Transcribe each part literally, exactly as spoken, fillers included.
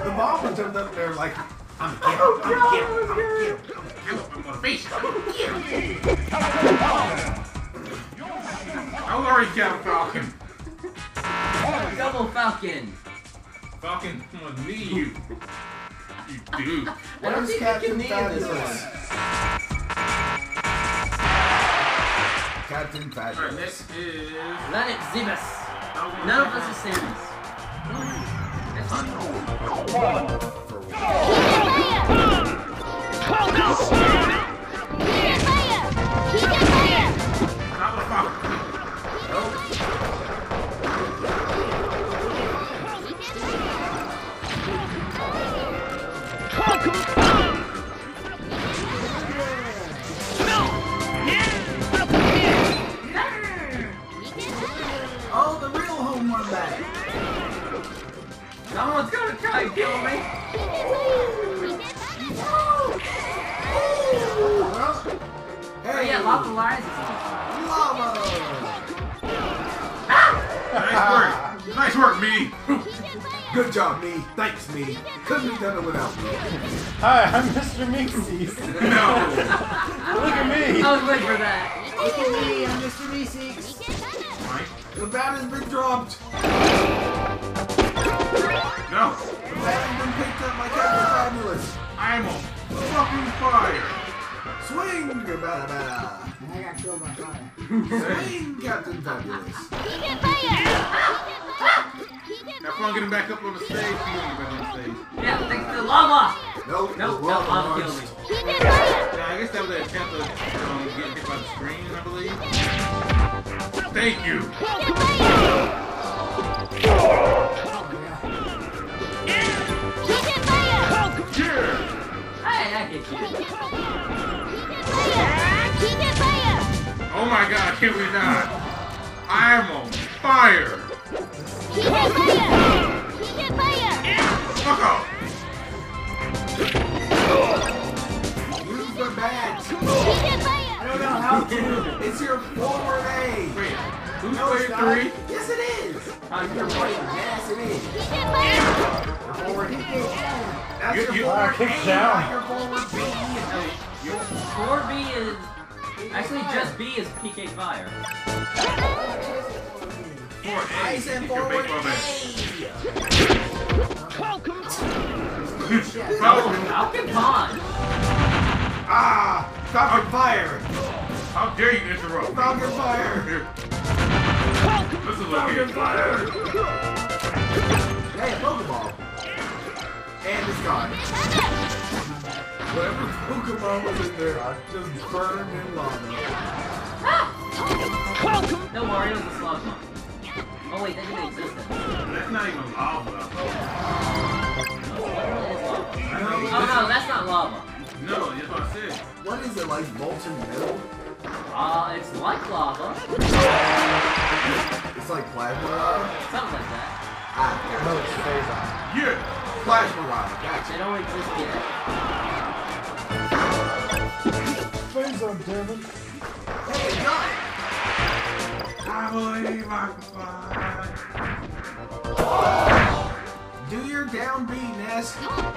The bomb jumped up there like, I'm gonna get him, I'm gonna get him, I'm gonna get him. I'm gonna motivation. I'm gonna get him. I already got Falcon. Double Falcon. Falcon, I'm gonna need you. You do. I don't think I can knee in this one. Captain Fabulous. Alright, next is... Planet Zebus. None of us is Samus. That's fine. Not the Falcon. Nope. Oh, the real home run back. Someone's gonna try and kill me. Well, Oh hey, yeah, Lava Lies is on. lava. Nice work. Nice work, me. Good job, me. Thanks, me. Couldn't have done it without me. Hi, I'm Mister Meeseeks. No. Look at me. I was waiting for that. Look at me, I'm Mister Meeseeks. Mike? The bat has been dropped. No. The bat has been picked up by Captain Fabulous. I'm on fucking fire. Swing, bada bada. I got killed by fire. Swing, Captain Fabulous. Have fun getting back up on the stage. You don't get back on the stage. Yeah, thanks to the lava. Nope, Nope, the no, lava lava killed launched. me. Yeah, I guess that was an attempt of um, getting hit by the screen, I believe. Thank you. Hey, I hit you. Oh my god, can we not? I'm on fire. Fuck off. Use the bat. I don't know how to. It's your forward A. Wait, who's No, it's player not. three? Yes, it is. How's Your your forward. point? Yes, it is. Your forward A. That's You- your you- forward kick A, down. not your forward B. four B is... Actually, just B is P K Fire. Four A. I said Keep your forward baseball bat. A. Falcon, Falcon Pond. Ah, Falcon Fire. how dare you interrupt me? Falcon Fire. Here. Listen, look Falcon here. Fire. Hey, Pokeball. And it's gone. Whatever Pokemon was in there, just burned in lava. No, Wario is a Slugma. Oh wait, that didn't exist then. That's not even lava. Oh no, that's not lava. No, that's what I said. What is it, like molten metal? Uh, it's like lava. It's like plasma lava? Something like that. Ah, No, it's Phazon. Yeah. plasma lava, They gotcha. don't exist yet. Phazon, damn it. Hey, got it! I believe I can fly. Do your down B, Ness.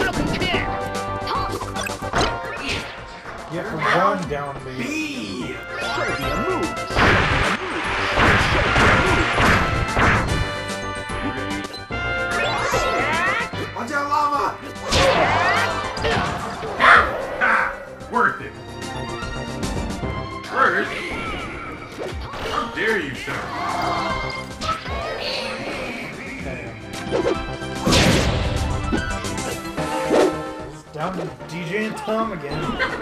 Get from one down B. B! Watch out, lava! Ha! Worth it. Worth? How dare you, sir? Down to D J and Tom again.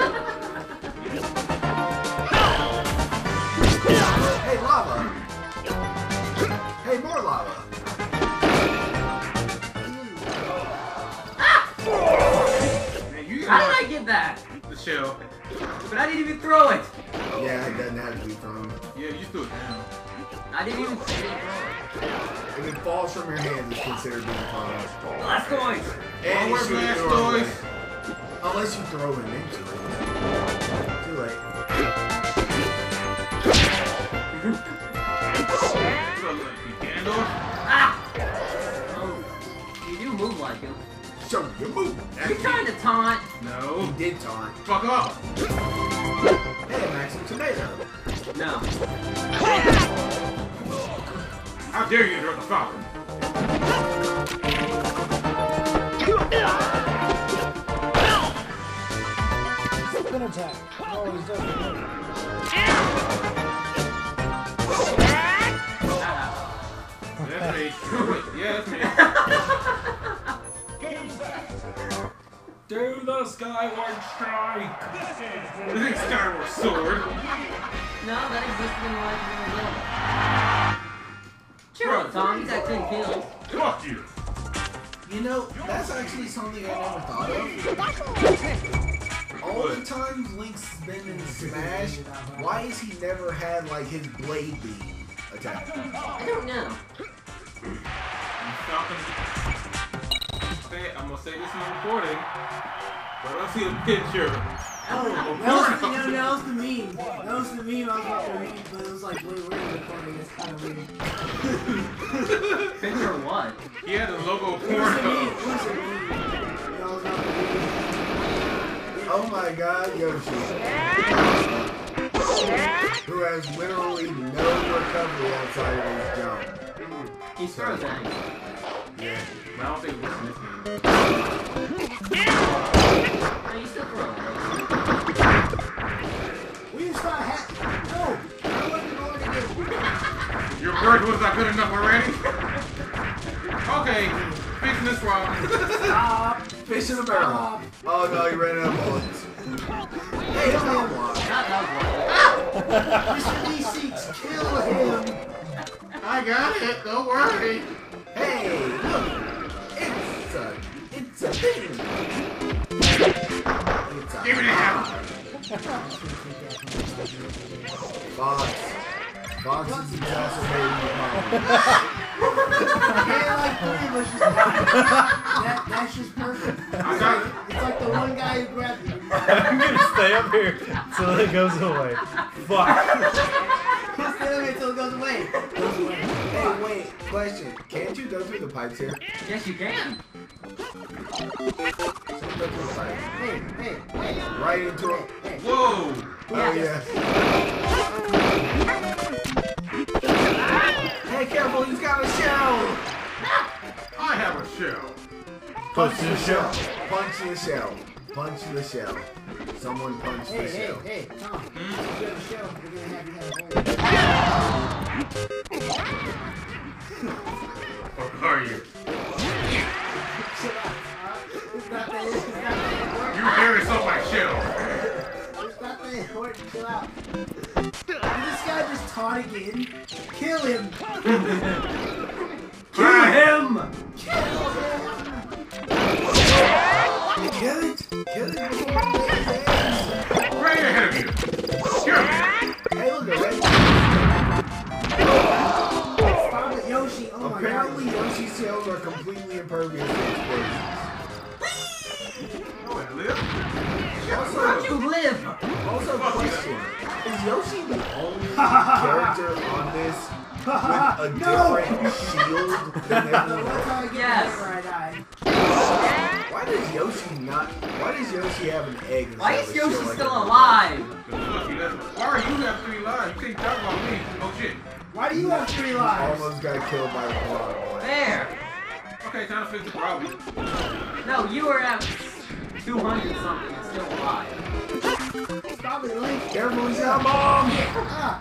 Hey, lava! Hey, more lava! Man, you How did I get that? the shell. But I didn't even throw it. Yeah, it doesn't have to be thrown. Yeah, you threw it down. I didn't even say it. If it falls from your hands, it's considered being thrown. Last coins. And More you shoot it blast the wrong toys. way. Unless you throw it into it. Too late. So, like, you Ganondorf? Ah! Oh, you do move like him. show you move. You trying to taunt? No. He did taunt. Fuck off. Hey, Maxim Tomato. No. How dare you interrupt the Falcon? Spin attack. Always does it. That's me. Yeah, that's me. Do the Skyward Strike! The big Skyward Sword. No, that existed in Legend of Zelda. Cheer up, Tom. He's got ten kills. Fuck you. You know, that's actually something I never thought of. All the times Link's been in Smash, why has he never had like his blade beam attack? I don't know. Falcon. Okay, I'm gonna say this in the recording. But I see a picture. Oh, that was the, no, that was the meme. That was the meme I was about to read, but it was like, wait, we're recording. It's kind of weird. Picture what? He had the logo It was a meme. It porno. was a meme. That was about to read. Oh my god, Yoshi. Who has literally no recovery outside of his jump. He throws things. Yeah. But I don't think it's this game. No, you still throw things. Will you stop hat? No! I wasn't going to do. Your bird was not good enough already? Okay, fixing this problem. Stop! Fish in a barrel. Stop! Oh no, he ran out of bullets. Hey, it's not one. Not that one. Mister D six, kill him! I got it, don't worry. Hey, look. It's a, it's a thing. It's a Give me the hammer. Fox. Fox is exacerbating your mind. Yeah, like three of us just died. That, that's just perfect. I got it. It's like the one guy who grabbed me. I'm gonna stay up here till it goes away. Fuck. Just stay there until it goes away. Goes away. Hey, wait, question. Can't you go through the pipes here? Yes, you can. Someone go through the pipes. Hey, hey, hey. Right into it. Hey, Whoa. Oh, yeah. Hey, careful, he's got a shell! I have a shell. Punch the shell. Punch the shell. Punch the shell. Someone punch hey, the hey, shell. hey, Tom. If you have a shell, we're gonna have you have a What are you? Chill out. It's not that, it's not that important. You carry so my shell. It's not that important. Chill out. Did this guy just taunt again? Kill him! Kill him! Kill him! Kill it! Kill it before it makes Right ahead of you. Kill me. Hey, look at that. Stop it, Yoshi! Oh my god. Apparently, Yoshi's shells are completely impervious to explosions. Oh, it live? Also, How'd you live? also question. Is Yoshi the only character on this with a different shield than everyone That's else? how I get Yes. whenever I die. Why does Yoshi not? Why does Yoshi have an egg? instead Why of is a Yoshi shield like still everyone alive? Fuck you, that's- Why are you have three lives? You can't talk about me. Oh shit. Why do you have three else? lives? Almost got killed by the water boy. There. Okay, time to fix the problem. No, you were at two hundred something and still alive. Stop it, Link! Careful, he's got a bomb! Ah!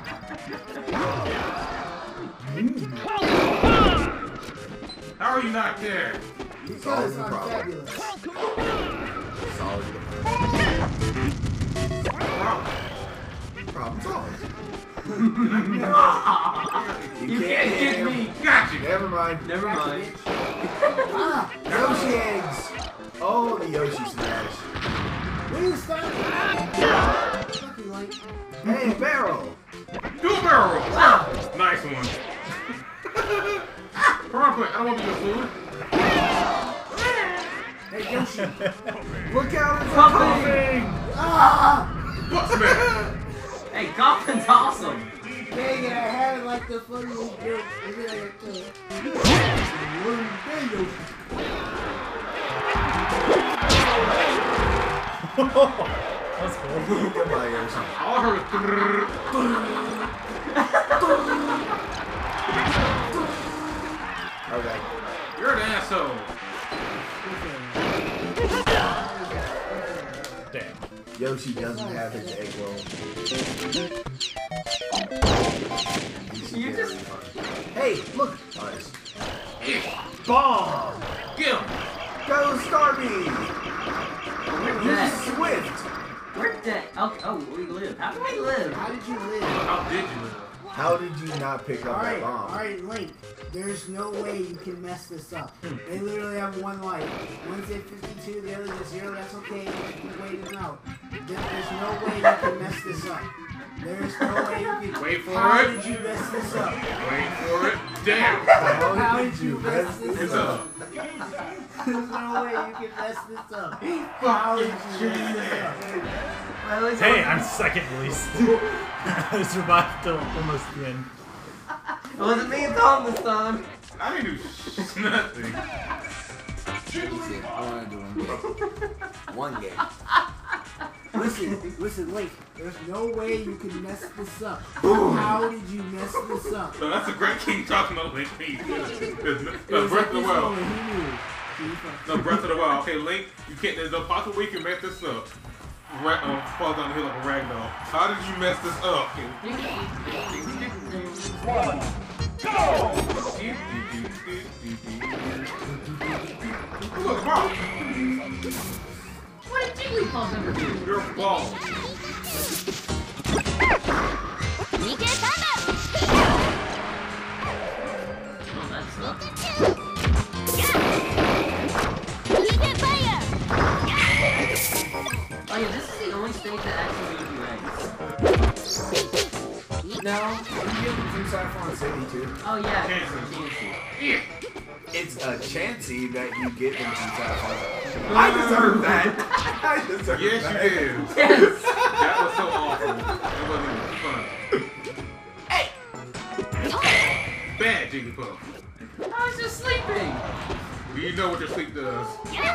How are you not there? Because Solve the I'm problem. fabulous. Solve the Problem. problem solved. You can't get me. Got you. Never mind. Never mind. Ah! Yoshi eggs! Oh, the Yoshi smash. Will you stop? Fucking Link. Hey, barrel! Do a barrel roll. Ah! Nice one. Come on, quick. I don't want to be your food. Hey, Yoshi. Look out, it's Pumping. coming! Ah! What's man? Hey, Goffin's awesome. Dang it, I had it like the funny little joke. Maybe I got killed. Hey, Yoshi. That's cool. Goodbye, Yoshi. All I heard was. Okay. You're an asshole. Damn. Yoshi doesn't have his egg roll. You just... Hey, look! Nice. Bomb! Get him. Go Starmie! Where's Use that? Swift! Where'd that? Oh, oh, we live. How do we live? How did you live? How did you live? How did you not pick up Alright, that bomb? alright, Link. There's no way you can mess this up. They literally have one life. One's at fifty-two, the other's at zero. That's okay. You can wait them out. There- There's no way you can mess this up. There's no way you can. Wait for How it. did you mess this up? Wait for it. Damn. How, How did did you you mess mess this It's up? up. There's no way you can mess this up. How did you mess this up? Well, it's Hey, I'm second at least. I survived till almost the end. It wasn't me and Tom this time. I didn't do nothing. I want to do one game. One game. Listen, listen, Link. There's no way you can mess this up. How did you mess this up? So that's a great king talking about Link. Me. The It was Breath at of the this Wild. moment, he knew. He fucked No, Breath of the Wild. Okay, Link, you can't. There's no possible way you can mess this up. Ra uh, fall down the hill like a rag doll. How did you mess this up? One, go! Look, Bob, What did Jigglypuff ever do? you're a ball. Oh, that's not. Oh yeah, this is the only state that actually gives you eggs. No, you get them from Saffron City too. Oh yeah, Chansey. Chansey. Yeah. It's a chancey that you get them from Saffron City. I deserve that. I deserve Yes, that. you did. Yes! That was so awful. It wasn't even fun. Bad Jigglypuff. I was just sleeping. Do you know what your sleep does?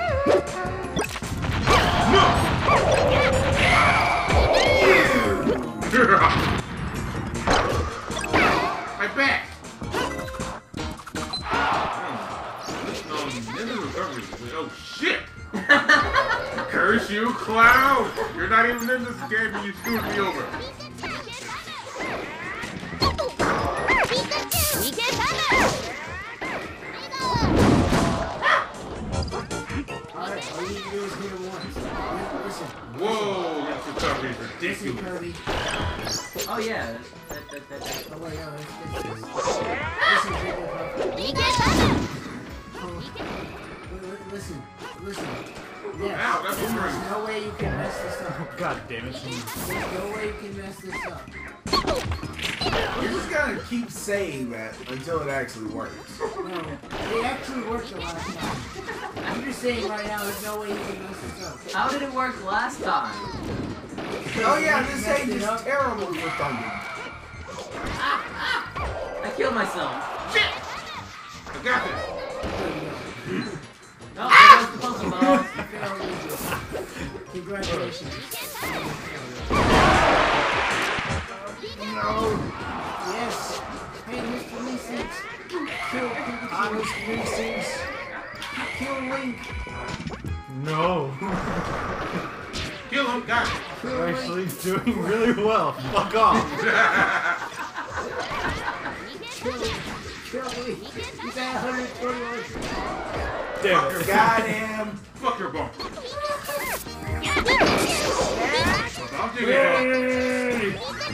My back. Um, Ninja recovery. Oh shit! Curse you, Cloud! You're not even in this game and you screwed me over. Alright, all you need to do is hit him once. Listen, Whoa, this recovery is listen, ridiculous. Kirby. Oh yeah. That, that, that, that. Oh wait, no, it's, it's, it's, listen, Jigglypuff. Oh, li- li- listen, listen. Yeah, Ow, that's there's boomerang. no way you can mess this up. God damn it. There's no way you can mess this up. You're just gonna keep saying that until it actually works. No, it actually worked the last time. I'm just saying right now, there's no way you can mess this up. How did it work last time? Oh yeah, this Messed stage it is up. terrible for Thunder. I killed myself. Shit! I got this. No, there goes the Pokeball. Congratulations. No. Yes. Hey, Mister Lee Six. Kill Honest Pikachu. Reese's. Kill Link. No. Kill him, got it. Kill You're Link. actually doing really well. Fuck off. Kill Link. Kill Link. He's at one hundred twenty-one. Damn it. Goddamn. Fuck your bump. I'm digging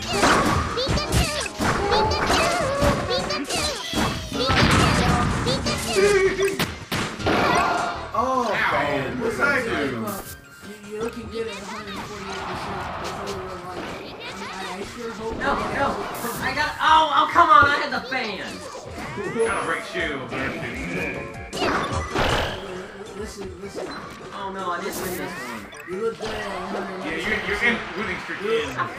Oh, Ow. man. What's that do? You- You're looking good at one hundred forty-eight percent. That's all we're like. I, I sure hope. No, no. I got. Oh, oh, come on! I had the fan. Gotta break shields and everything. Listen, listen. Oh no, I didn't win this one. You look good at one hundred. Yeah, you're, you're in winning streak in.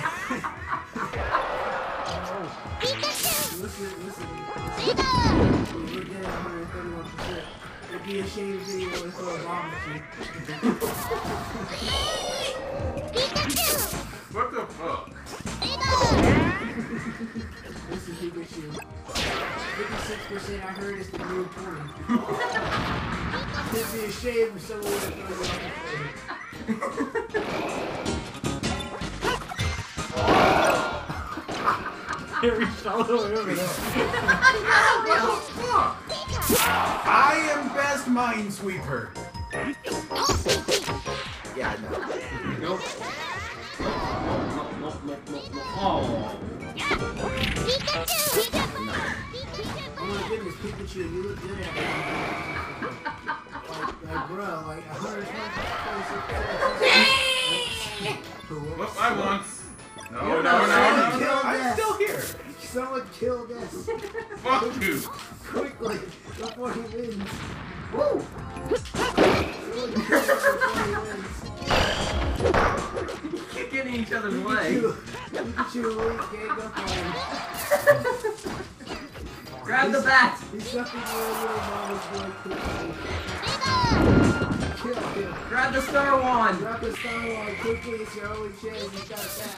Listen, listen. You look good at one hundred thirty-one percent. It'd be a shame video if I throw a bomb at you. What the fuck? This is Pikachu. fifty-six percent I heard is the new point. It'd be a shame if someone would have thrown it off the It reached all the way over there. What the fuck? I am best Minesweeper. Yeah, I know. Nope. Nope, nope, nope, nope, nope. Oh. Oh my goodness, Pikachu, you look good at it. Like, like bro, like one hundred twenty-six. Well, I once. No, You're no, not no. saying no. I'm still here. Someone killed us Fuck you. quickly before he wins. Woo! Someone killed us before he wins. Keep getting each other's way. Pikachu, Pikachu, Luke, gang up on him. Grab the bat. He's sucking your little mama's boy quickly. Kill him. Grab the star wand. Drop the star wand quickly, it's your only chance. He's got a bat.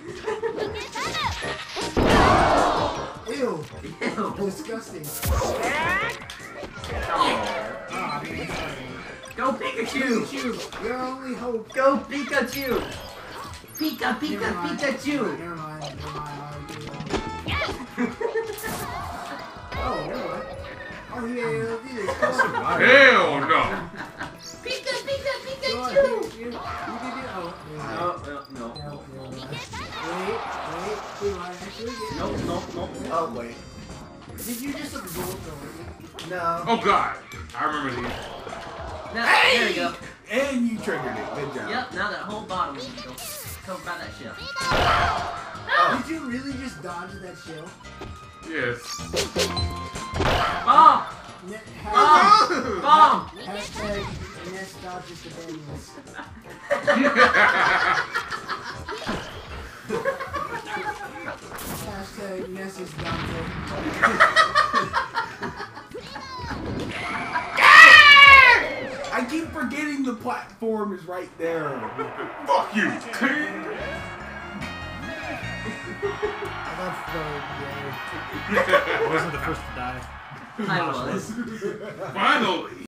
Ew. Ew. Disgusting. Oh. Ah, man, sorry. Go Pikachu. Pikachu, your only hope. Go Pikachu. Pika, Pika, Never mind. Pikachu. Never mind, never mind. I'll do that. Oh, never mind. Oh, yeah, yeah, do this. Come on. Hell no. Pika, Pika, Go on, Pikachu. Pikachu. You can do Oh, yeah. No, no, no, Yeah, no. yeah, yeah. Wait, wait. We might actually get Nope, nope, nope. Oh, wait. Did you just absorb the No. Oh god. I remember these. Now, there you go. And you triggered it. Good job. Yep, now that whole bottom will go. Go by that shell. Did you really just dodge that shell? Yes. Bomb! Ne Bomb! Bomb! Hashtag Ness dodges the badness. Hashtag Ness is Dante. I keep forgetting the platform is right there. Fuck you. I got third, yeah. I wasn't the first to die. I was. Finally.